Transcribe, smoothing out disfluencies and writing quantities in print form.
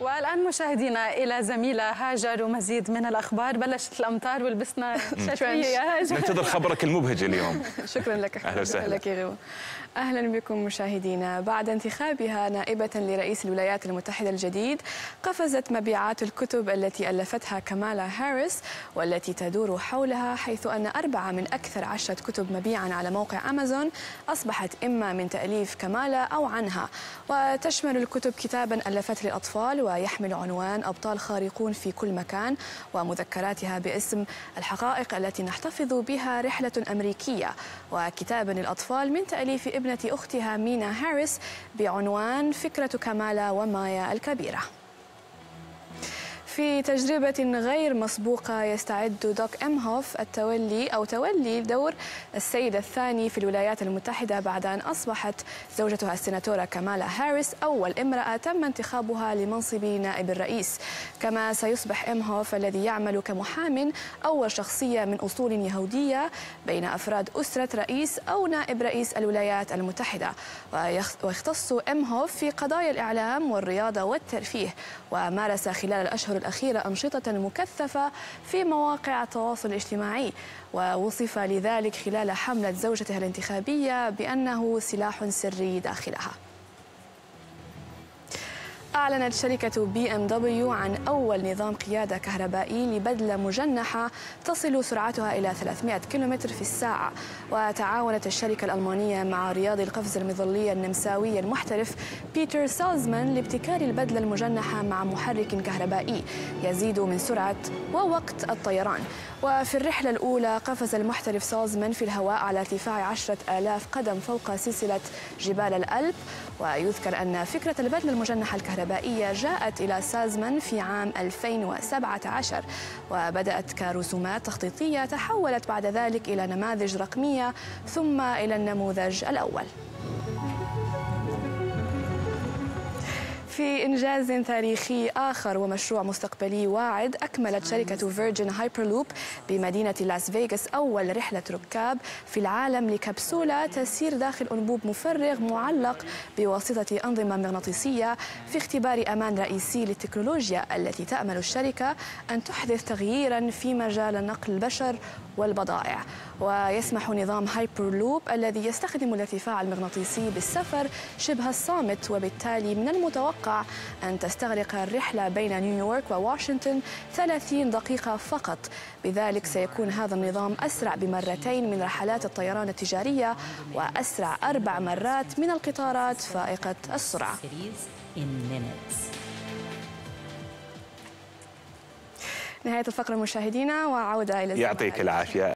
والآن مشاهدينا إلى زميلة هاجر ومزيد من الأخبار. بلشت الأمطار ولبسنا شتوية يا هاجر. ننتظر خبرك المبهج اليوم. شكرا لك. أهلا وسهلا. لك يا غو. أهلا بكم مشاهدينا. بعد انتخابها نائبة لرئيس الولايات المتحدة الجديد، قفزت مبيعات الكتب التي ألفتها كامالا هاريس والتي تدور حولها، حيث أن 4 من أكثر 10 كتب مبيعا على موقع أمازون أصبحت إما من تأليف كامالا أو عنها. وتشمل الكتب كتابا ألفته للأطفال ويحمل عنوان أبطال خارقون في كل مكان، ومذكراتها باسم الحقائق التي نحتفظ بها رحلة أمريكية، وكتابا للأطفال من تأليف ابنة أختها مينا هاريس بعنوان فكرة كامالا ومايا الكبيرة. في تجربة غير مسبوقة يستعد دوك إمهوف تولي دور السيد الثاني في الولايات المتحدة بعد أن أصبحت زوجتها السيناتورة كامالا هاريس أول امرأة تم انتخابها لمنصب نائب الرئيس. كما سيصبح إمهوف الذي يعمل كمحام أول شخصية من أصول يهودية بين أفراد أسرة رئيس أو نائب رئيس الولايات المتحدة. ويختص إمهوف في قضايا الإعلام والرياضة والترفيه، ومارس خلال الأشهر الأخيرة أنشطة مكثفة في مواقع التواصل الاجتماعي، ووصف لذلك خلال حملة زوجته الانتخابية بأنه سلاح سري داخلها. أعلنت شركة BMW عن أول نظام قيادة كهربائي لبدلة مجنحة تصل سرعتها إلى 300 كيلومتر في الساعة. وتعاونت الشركة الألمانية مع رياضي القفز المظلي النمساوي المحترف بيتر سالزمان لابتكار البدلة المجنحة مع محرك كهربائي يزيد من سرعة ووقت الطيران. وفي الرحلة الأولى قفز المحترف سالزمان في الهواء على ارتفاع 10,000 قدم فوق سلسلة جبال الألب. ويذكر أن فكرة البدلة المجنحة الكهربائية جاءت إلى سالزمان في عام 2017، وبدأت كرسومات تخطيطية تحولت بعد ذلك إلى نماذج رقمية ثم إلى النموذج الأول. في إنجاز تاريخي آخر ومشروع مستقبلي واعد، أكملت شركة فيرجن هايبرلوب بمدينة لاس فيغاس أول رحلة ركاب في العالم لكبسولة تسير داخل أنبوب مفرغ معلق بواسطة أنظمة مغناطيسية، في اختبار أمان رئيسي للتكنولوجيا التي تأمل الشركة أن تحدث تغييرا في مجال نقل البشر والبضائع. ويسمح نظام هايبرلوب الذي يستخدم الارتفاع المغناطيسي بالسفر شبه الصامت، وبالتالي من المتوقع أن تستغرق الرحلة بين نيويورك وواشنطن 30 دقيقة فقط. بذلك سيكون هذا النظام أسرع ب2 من رحلات الطيران التجارية، وأسرع 4 مرات من القطارات فائقة السرعة. نهاية الفقرة مشاهدينا، وعودة إلى يعطيك العافية.